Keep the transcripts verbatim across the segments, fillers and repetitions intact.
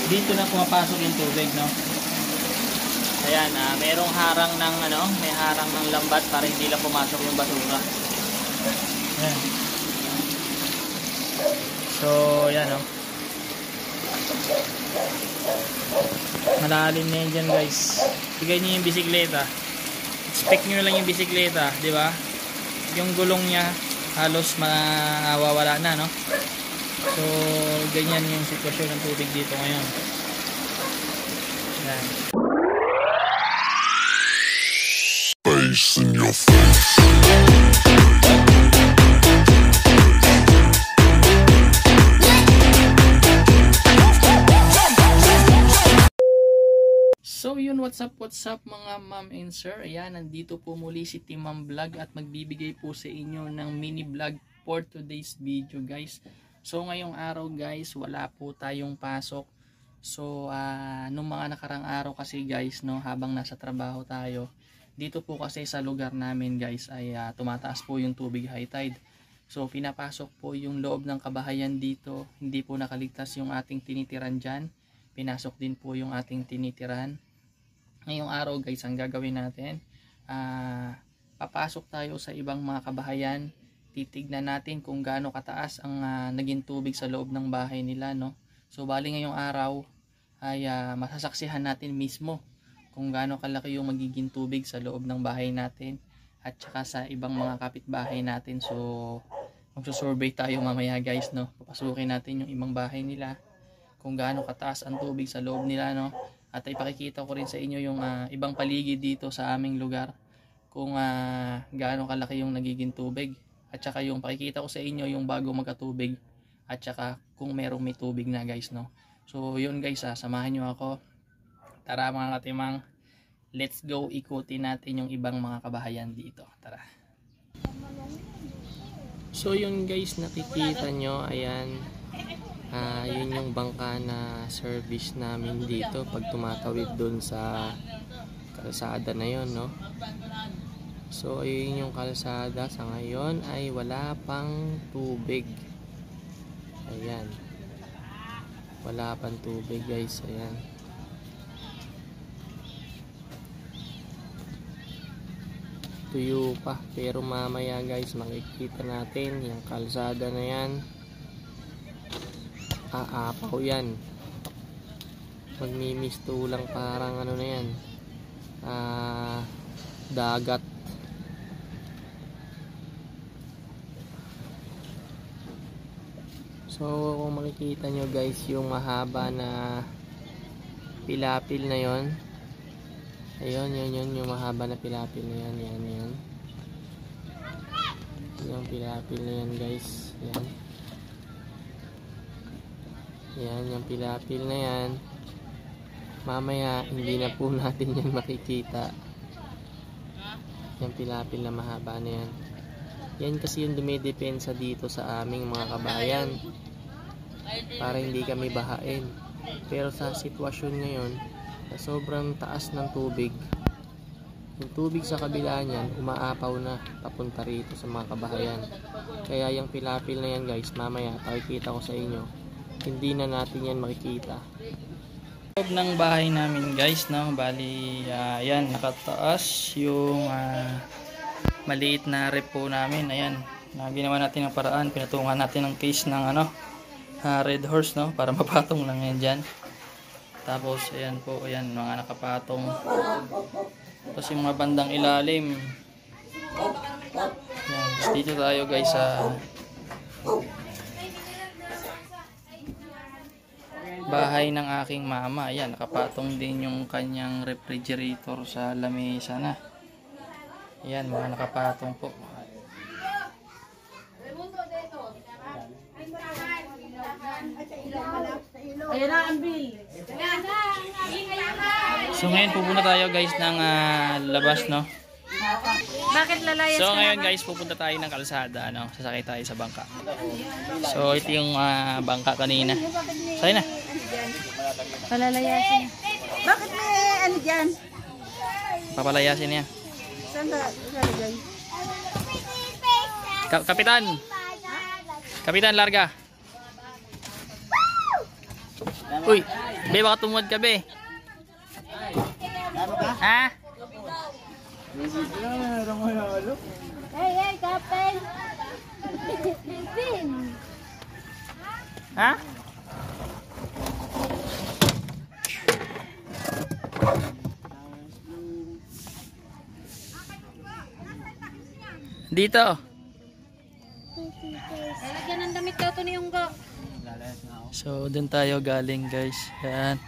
dito na pumapasok yung tubig, no? Ayan, ah, merong harang ng ano, may harang ng lambat para hindi lang pumasok yung basura. Ayan. So, ayan, no? Malalim na yan dyan, guys. Bigay niyo yung bisikleta. Expect nyo lang yung bisikleta, di ba? Yung gulong niya halos mawawala na, no? So, ganyan yung sitwasyon ng tubig dito ngayon. Ayan. Face in your face. So yun, what's up, what's up mga ma'am and sir. Ayan, nandito po muli si Timam Vlog at magbibigay po sa inyo ng mini vlog for today's video, guys. So ngayong araw, guys, wala po tayong pasok. So uh, nung mga nakarang araw kasi, guys, no, habang nasa trabaho tayo, dito po kasi sa lugar namin, guys, ay uh, tumataas po yung tubig, high tide. So pinapasok po yung loob ng kabahayan dito. Hindi po nakaligtas yung ating tinitiran dyan. Pinasok din po yung ating tinitiran. Ngayong araw, guys, ang gagawin natin, uh, papasok tayo sa ibang mga kabahayan. Titignan natin kung gaano kataas ang uh, naging tubig sa loob ng bahay nila, no? So bali ngayong araw ay uh, masasaksihan natin mismo kung gaano kalaki yung magiging tubig sa loob ng bahay natin at saka sa ibang mga kapitbahay natin. So magsusurvey tayo mamaya, guys, no? Papasukin natin yung ibang bahay nila kung gaano kataas ang tubig sa loob nila, no? At ipakikita ko rin sa inyo yung uh, ibang paligid dito sa aming lugar kung uh, gaano kalaki yung nagiging tubig. At saka yung pakikita ko sa inyo yung bago magkatubig at saka kung merong may tubig na, guys, no? So yun, guys, ah, samahan nyo ako. Tara mga katimang, let's go, ikutin natin yung ibang mga kabahayan dito. Tara. So yun, guys, nakikita nyo, ayan. Uh, yun yung bangka na service namin dito pag tumatawid dun sa kalsada na yun, no? So yun yung kalsada sa ngayon ay wala pang tubig. Ayan, wala pang tubig, guys. Ayan, tuyo pa, pero mamaya, guys, makikita natin yung kalsada na yan. Aapaw yan, magmimisto lang, parang ano na yan, ah, dagat. So kung makikita nyo, guys, yung mahaba na pilapil na yon, ayun, yun yun yung mahaba na pilapil na yan, yan yan yung pilapil na yan, guys. Yan, yan yung pilapil na yan. Mamaya hindi na po natin yan makikita, yung pilapil na mahaba na yan. Yan kasi yung dumidepensa dito sa aming mga kabayan para hindi kami bahain. Pero sa sitwasyon ngayon na sobrang taas ng tubig, yung tubig sa kabila niyan umaapaw na papunta rito sa mga kabahayan. Kaya yung pilapil na yan, guys, mamaya pakikita ko sa inyo, hindi na natin yan makikita. Loob ng bahay namin, guys, no? Bali, uh, yan, nakataas yung uh, maliit na repo namin. Ayan, uh, ginawa natin ng paraan, pinatungan natin ng case ng ano, uh, red horse, no? Para mapatong lang yan dyan. Tapos ayan po, ayan, mga nakapatong. Tapos yung mga bandang ilalim, ayan, dito tayo, guys, sa bahay ng aking mama. Ayan, nakapatong din yung kanyang refrigerator sa lamesa na. Ayan, mga nakapatong po. Ayan na ang bill. So ngayon pupunta tayo, guys, ng uh, labas, no? Bakit lalayas? So ngayon, guys, pupunta tayo ng kalsada, no? Sasakay tayo sa bangka. So ito yung uh, bangka kanina. Sa'yo na. Palalayasin. Bakit may ano dyan? Papalayasin niya. Saan ka lalagay? Ka Kapitan! Kapitan, larga! Uy, be, baka tumuwad ka, be. Ha? Hey, hey, Captain! Ha? Dito. Lalagyan ng damit daw to ni Yunggo. So, dun tayo galing, guys. Yan.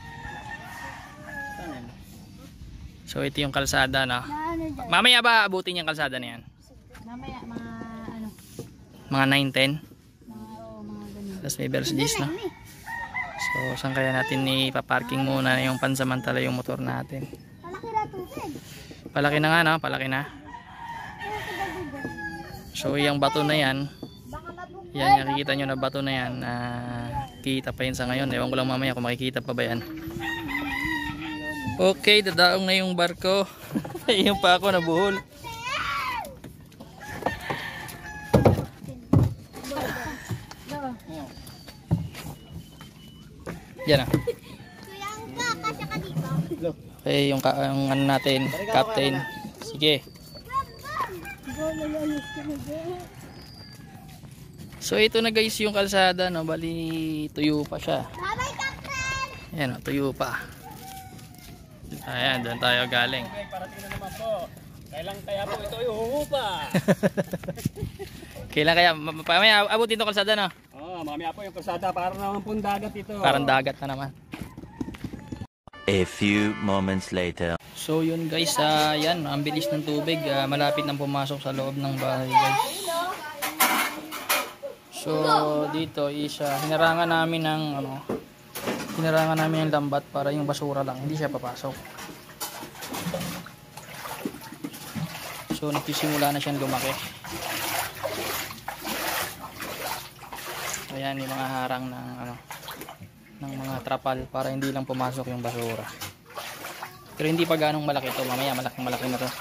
So, ito yung kalsada, no? Mamaya ba abutin yung kalsada na yan? Mamaya, mga ano, Mga nine ten? mga, oh, mga ganun. Tapos may verse dis, no? So, saan kaya natin ipaparking muna yung pansamantala yung motor natin? Malaki na tubig. Palaki na nga, no? Palaki na. So, yung bato na yan, yan, nakikita nyo na bato na yan, uh, kita pa yun sa ngayon. Ewan ko lang mamaya kung makikita pa ba yan. Okay, dadaong na yung barko. Yung pa ako nabuhol. Yan ah. Okay, yung, yung ano natin, captain. Sige. So ito na guys yung kalsada, no? Bali tuyo pa siya. Ayan, tuyo pa. Ayan, doon tayo galing. Okay, parating na naman po. Kailan kaya po ito ihuhupa? Kailan kaya? Mamaya abutin ito kalsada, no? Oo, oh, mamaya po yung kalsada. Para naman pong dagat ito. Parang dagat na naman. A few moments later. So yun guys, uh, yan, ang bilis ng tubig. Uh, malapit nang pumasok sa loob ng bahay guys. So dito is uh, hinarangan namin ng ano, hinarangan namin ng lambat para yung basura lang, hindi siya papasok. So nagsisimula na siyang lumaki. Ayan yung mga harang ng ano, ng mga trapal para hindi lang pumasok yung basura. Pero hindi pa ganong malaki to, mamaya malaking malaki na to.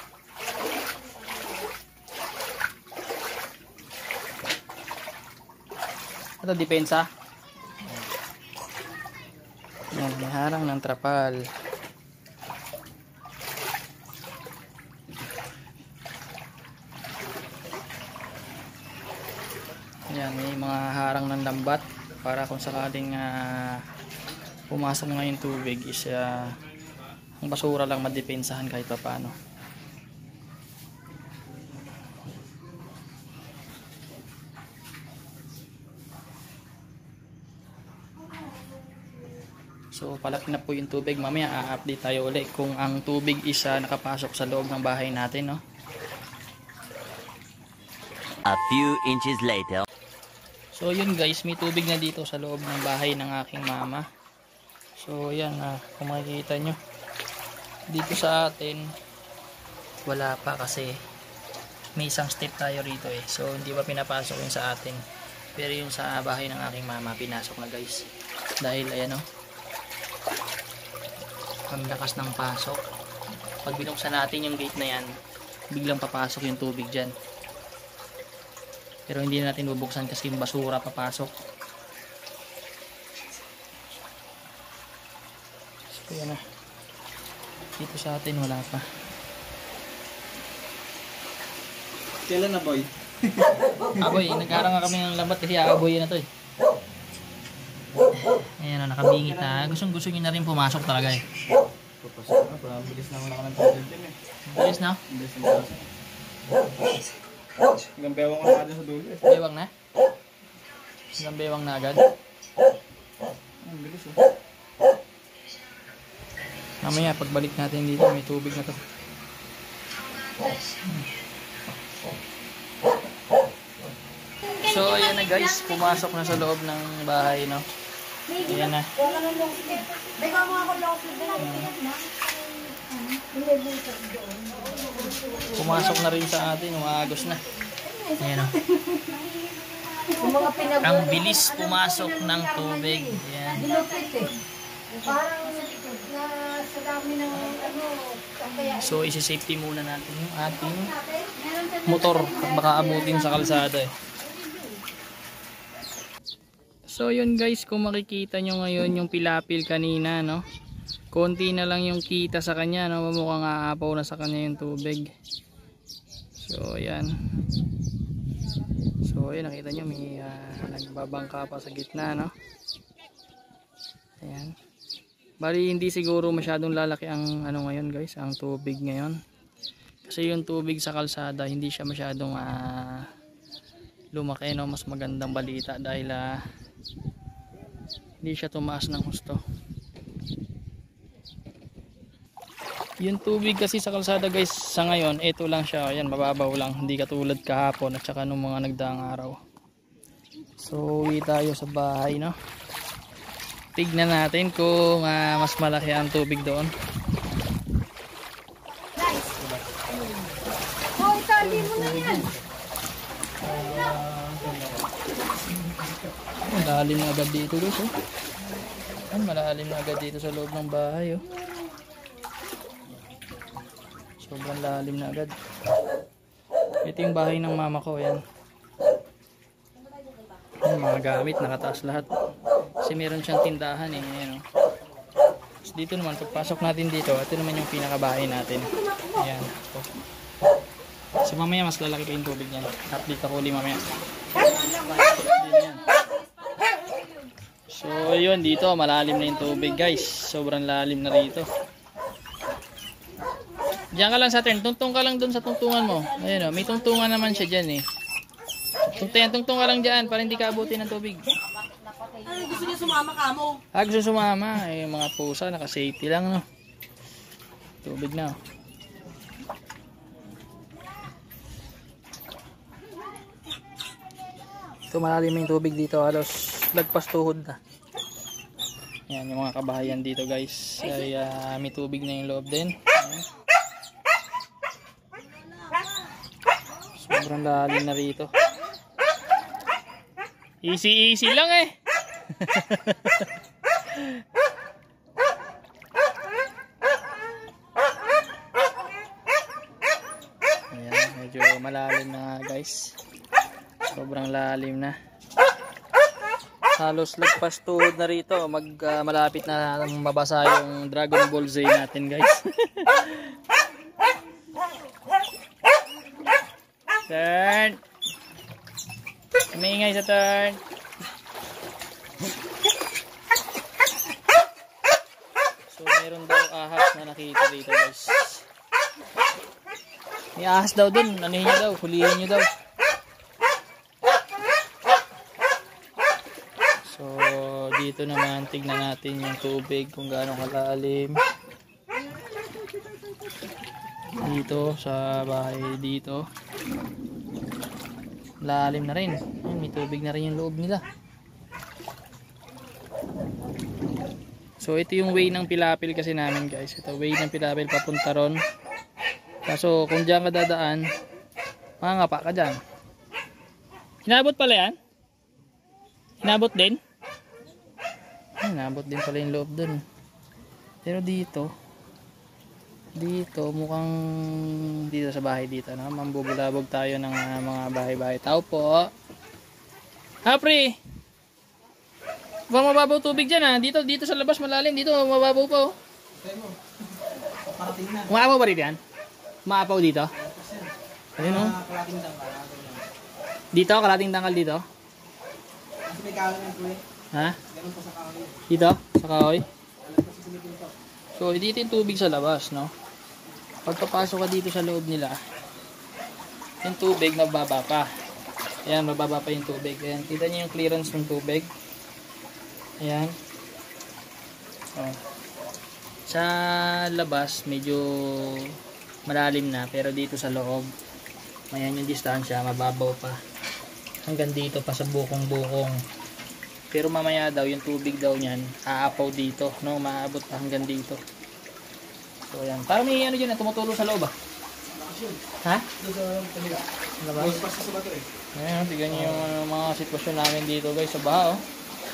Ito depensa. Yan, may harang ng trapal. Yan, may mga harang ng lambat para kung sakaling uh, pumasok nga yung tubig is uh, ang basura lang madepensahan kahit pa paano. So palaki na po yung tubig. Mamaya a-update tayo ulit kung ang tubig is uh, nakapasok sa loob ng bahay natin, no? A few inches later. So yun guys, may tubig na dito sa loob ng bahay ng aking mama. So yan, uh, kung makikita nyo dito sa atin wala pa kasi may isang step tayo rito eh. So hindi pa pinapasok yun sa atin. Pero yun sa bahay ng aking mama pinasok na guys. Dahil ayan o, ang lakas ng pasok. Pag binuksan natin yung gate na yan, biglang papasok yung tubig dyan. Pero hindi natin bubuksan kasi yung basura papasok. So yan na. Dito sa atin wala pa. Kailan na boy? Aboy, nagharang nga kami ng lambat kasi aaboy na to eh. Ayan na, nakabingit na. Gustong gusto nyo na rin pumasok talaga eh. Papasok na, parang bilis naman ako ng tubig din eh. Bilis na? Bilis na ako. Hanggang bewang ka na sa dulo eh. Bewang na? Hanggang bewang na agad? Ang bilis eh. Mamaya pagbalik natin dito may tubig na to. So ayan na guys, pumasok na sa loob ng bahay, no? Ayan na. Pumasok na rin sa atin, umaagos na. Ayan o. Ang bilis pumasok ng tubig. Ayan. So isi-safety muna natin yung ating motor at baka abutin sa kalsada eh. So yun guys, kung makikita nyo ngayon yung pilapil kanina, no, konti na lang yung kita sa kanya, no, mukhang aapaw na sa kanya yung tubig. So ayan. So ayan, nakita nyo may uh, nagbabangka pa sa gitna, no. Ayan. Bali hindi siguro masyadong lalaki ang ano ngayon guys, ang tubig ngayon. Kasi yung tubig sa kalsada hindi siya masyadong uh, lumaki, no, mas magandang balita dahil uh, hindi siya tumaas ng husto. Yung tubig kasi sa kalsada guys sa ngayon, ito lang siya, ayan, mababaw lang, hindi katulad kahapon at saka nung mga nagdaang araw. So uwi tayo sa bahay, no. Tignan natin kung uh, mas malaki ang tubig doon. Hoy, tali mo na yan. Malalim na agad dito guys, oh. Ay, malalim na agad dito sa loob ng bahay, oh. Sobrang lalim na agad. Ito yung bahay ng mama ko, ayan. Yung mga gamit nakataas lahat. Kasi meron siyang tindahan, eh, ayan, oh. Tapos dito naman, pagpasok natin dito, ito naman yung pinakabahay natin. Ayan, ito. So mamaya mas lalaki pa yung tubig niyan. Update ako ulit mamaya. So yun, dito malalim na yung tubig guys. Sobrang lalim na rito. Diyan ka lang sa turn. Tungtong ka lang dun sa tungtungan mo. Ayun, oh, may tungtungan naman siya dyan, eh. Tungtong, tungtong ka lang dyan para hindi ka abutin ng tubig. Ay, gusto niya sumama ka mo. Ah, gusto sumama. Eh, mga pusa, naka-safety lang, no. Tubig na, oh. Ito, malalim yung tubig dito, halos lagpas tuhod na. Yan yung mga kabahayan dito guys, ay uh, may tubig na yung loob din. Ayan. Sobrang lalim na rito. Easy easy lang, eh. Ayan, medyo malalim na guys. Sobrang lalim na. Halos lagpas tuhod na rito. Mag uh, malapit na mabasa yung Dragon Ball Z natin guys. Turn. Maingay sa turn. So mayroon daw ahas na nakita dito guys. May ahas daw dun. Anuhin nyo daw. Hulihin nyo daw. So dito naman tignan natin yung tubig kung gaano kalalim. Dito sa bahay dito. Lalim na rin. Ayun, may tubig na rin yung loob nila. So ito yung way ng pilapil kasi namin guys. Ito way ng pilapil papunta ron. Kaso kung diyan ka dadaan, mangapa ka dyan. Hinabot pala yan? Hinabot din? Ay, hinabot din pala yung loob dun. Pero dito, dito mukhang dito sa bahay dito, no? Mambubulabog tayo ng uh, mga bahay-bahay. Tao po. Hapri! Baka mababaw tubig dyan, ha? Dito, dito sa labas malalim. Dito mababaw pa, oh. Umaapaw ba rin yan? Umaapaw dito? Ayun, oh. Dito, kalating tangkal dito? Ha? Dito? Sa kahoy? So, dito yung tubig sa labas, no? Pagpapasok ka dito sa loob nila, yung tubig mababa pa. Ayan, mababa pa yung tubig. Ayan, kita niyo yung clearance ng tubig. Ayan. Oh. Sa labas, medyo malalim na. Pero dito sa loob, ayan yung distansya, mababaw pa. Hanggang dito pa sa bukong-bukong. Pero mamaya daw, yung tubig daw niyan, aapaw dito. No? Maabot pa hanggang dito. So, ayan. Parang may ano dyan, tumutulong sa loob, ah. Ha? Labas? Ayan, tignan nyo yung uh, mga sitwasyon namin dito, guys, sa baha, oh.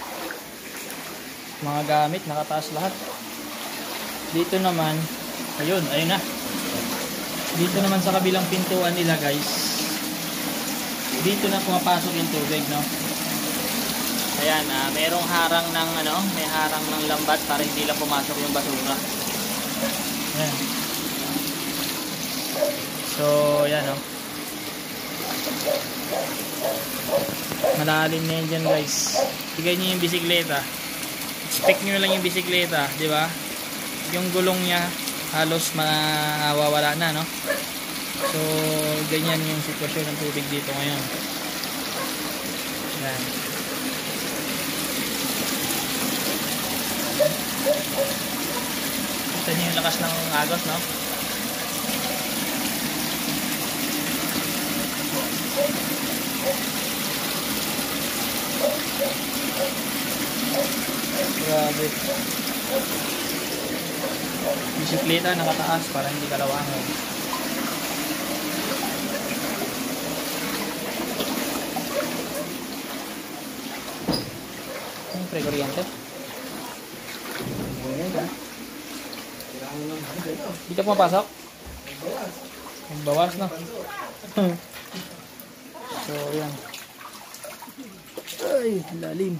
Mga gamit, nakataas lahat. Dito naman, ayun, ayun na. Dito naman sa kabilang pintuan nila, guys. Dito na pumapasok yung tubig, no? Ayan, ah, merong harang ng ano, may harang ng lambat para hindi lang pumasok yung basura. Ayan. So, ayan oh. Malalim na yan dyan guys. Tigay nyo yung bisikleta. Expect nyo lang yung bisikleta, di ba? Yung gulong niya halos mawawala na, no? So, ganyan yung sitwasyon ng tubig dito ngayon. Ayan. Kita nyo yung lakas ng agos, no? Grabe. Bisikleta nakataas para hindi kalawangan. Ano pre kuryente? Dito pumapasok? Magbawas na. So yan. Ay, lalim.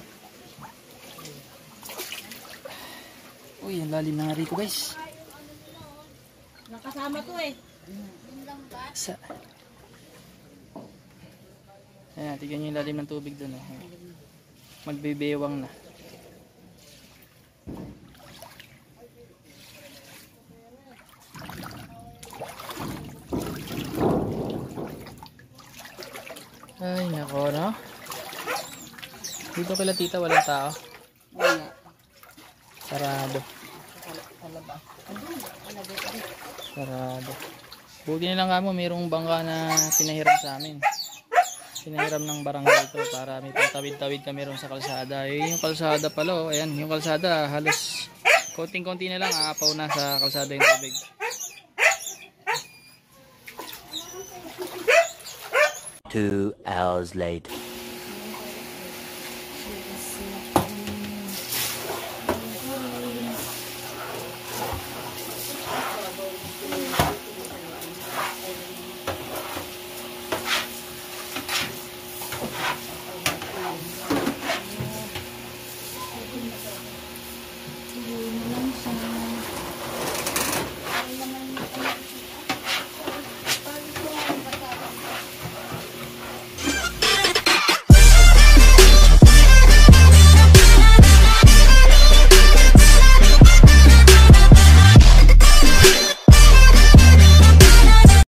Uy, ang lalim na nga rito guys. Nakasama to eh. Sa... Ayan, tignan nyo yung lalim ng tubig dun. Oh. Magbibewang na. Ay, nako, no? Dito kila tita, walang tao. Wala. Sarado. Sarado. Buti na lang kamo, mayroong bangka na pinahiram sa amin. Pinahiram ng barangay ito para may pantawid-tawid kami ron sa kalsada. Eh, yung kalsada pala, oh. Ayan, yung kalsada halos konting-konti na lang, aapaw na sa kalsada yung tubig. Two hours later.